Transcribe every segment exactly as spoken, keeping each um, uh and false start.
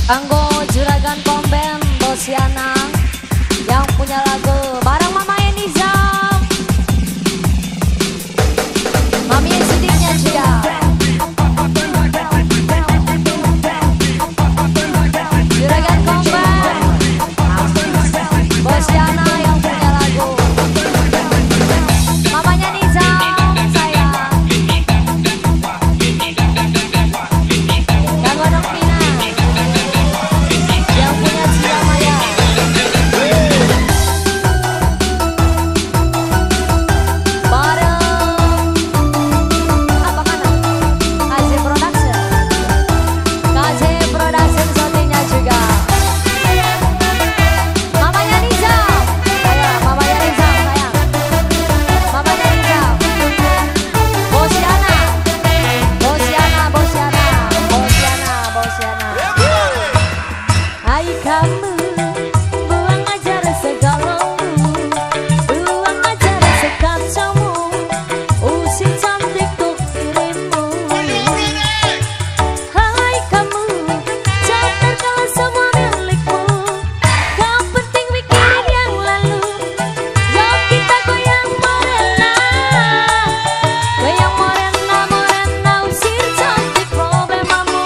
Kanggo juragan komben Bosiana yang punya lagu bareng Mama Eniza, Mami Sidiknya juga. Juragan komben Bosiana yang punya lagu, mamanya Niza sayang. Kanggo Dong Pina yang punya Cita Maya. Bareng apa kana? K Z Production. K Z Production shootingnya juga. Mamanya Niza. Sayang, mamanya Niza sayang. Mamanya Niza. Bosiana. Bosiana, Bosiana. Bosiana, Bosiana. Hai kamu, buang aja rasa galaumu, buang aja rasa kacaumu, usir cantik tuh dirimu. Hai kamu, jangan terkalah semua milikmu, kau penting mikirin yang lalu. Yuk kita goyang morena, goyang morena, morena, usir cantik problemamu.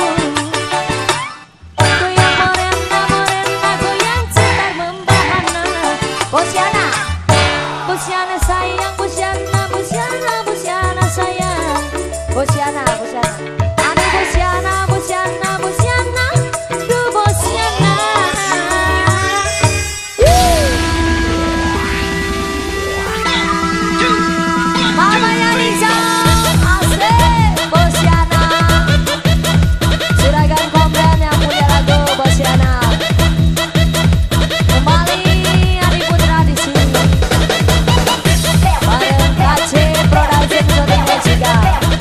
Goyang morena, morena, goyang cetar membahana. Bosiana, Bosiana sayang, Bosiana, Bosiana, Bosiana sayang. Bosiana, Bosiana, anu Bosiana, Bosiana, Bosiana, du Bosiana. Mamanya Niza, asik Bosiana. Juragan komben yang punya lagu Bosiana. Kembali Ari Putra di sini. Bareng K Z Production shootingnya juga.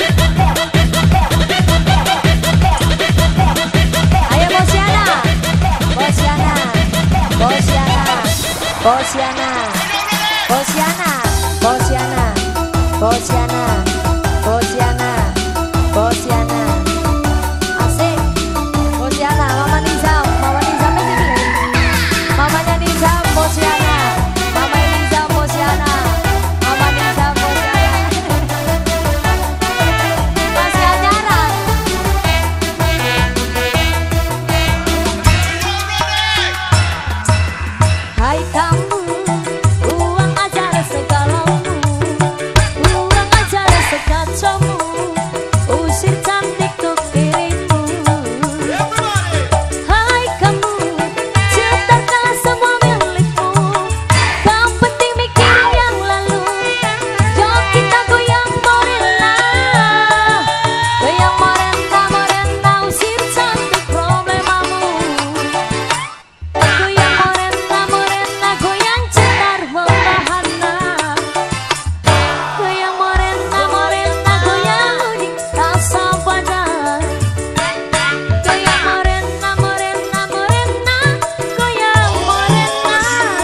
Ayo Bosiana, Bosiana, Bosiana, Bosiana, Bosiana, Bosiana, Bosiana, Bosiana, Bosiana. Asik. Bosiana, Mama Niza, Mama Niza masih beli. Mamanya Niza, Bosiana, Mama Niza, Bosiana, Mama Niza, Bosiana. Masih ajaran. Hai kamu, buang aja rasa galaumu, buang aja rasa kacaumu, usir cantik tuh dirimu. Hai kamu, cetarkan semua milikmu, kau penting mikirin yang lalu. Yuk kita goyang morena, goyang morena, morena, usir cantik problemamu. Goyang morena, morena, goyang cetar membahana. Goyang morena, morena, goyang unik rasa badan. Goyang morena, morena, morena, goyang morena.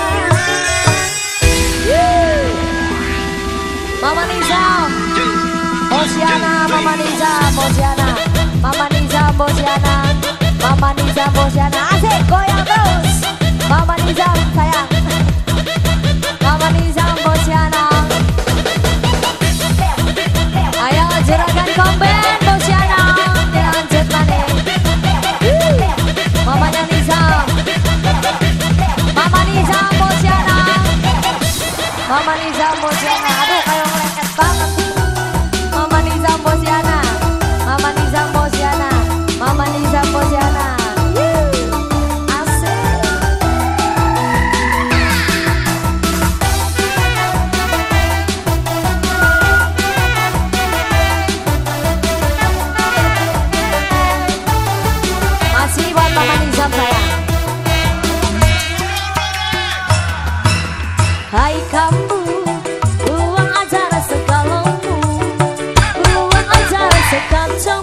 Mama Niza, Bosiana, Mama Niza, Bosiana, Mama Niza, Bosiana, Mama Niza, Bosiana. Asik goyang terus. Mama Niza sayang. Mama Niza, Bosiana. Ayo juragan komben Bosiana, dilanjut maneh. Mamanya Niza, Mama Niza, Bosiana, Mama Niza, Bosiana. Aduh kayak meleket banget. Mama Niza, Bosiana, Mama Niza, Bosiana, Mama Niza, Bosiana. Asik. Masih buat Mama Niza sayang. Hai kamu, buang aja rasa galaumu, buang aja rasa kacaumu,